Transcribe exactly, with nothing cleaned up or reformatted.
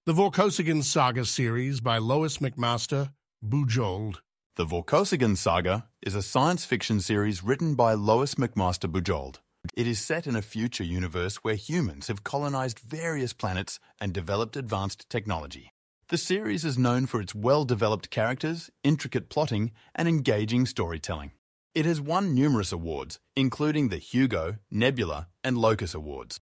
The Vorkosigan Saga series by Lois McMaster Bujold. The Vorkosigan Saga is a science fiction series written by Lois McMaster Bujold. It is set in a future universe where humans have colonized various planets and developed advanced technology. The series is known for its well-developed characters, intricate plotting, and engaging storytelling. It has won numerous awards, including the Hugo, Nebula, and Locus Awards.